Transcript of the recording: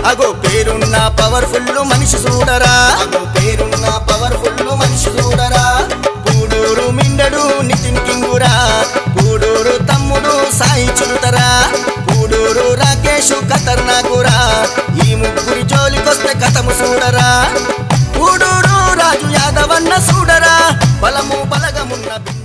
అగో పేరున్న పవర్ఫుల్ మనిషి చూడరా పేరున్న పవర్ఫుల్ మనిషి చూడరా పూడూరు మిండడు నితిన్ కింగురా పూడూరు తమ్ముడు సాయి చిరుతరా పూడూరు రాకేష్ ఖతర్నాకురా ఈ ముగ్గురి జోలికొస్తే కథము చూడరా పూడూరు రాజు యాదవన్న చూడరా బలము బలగమున్న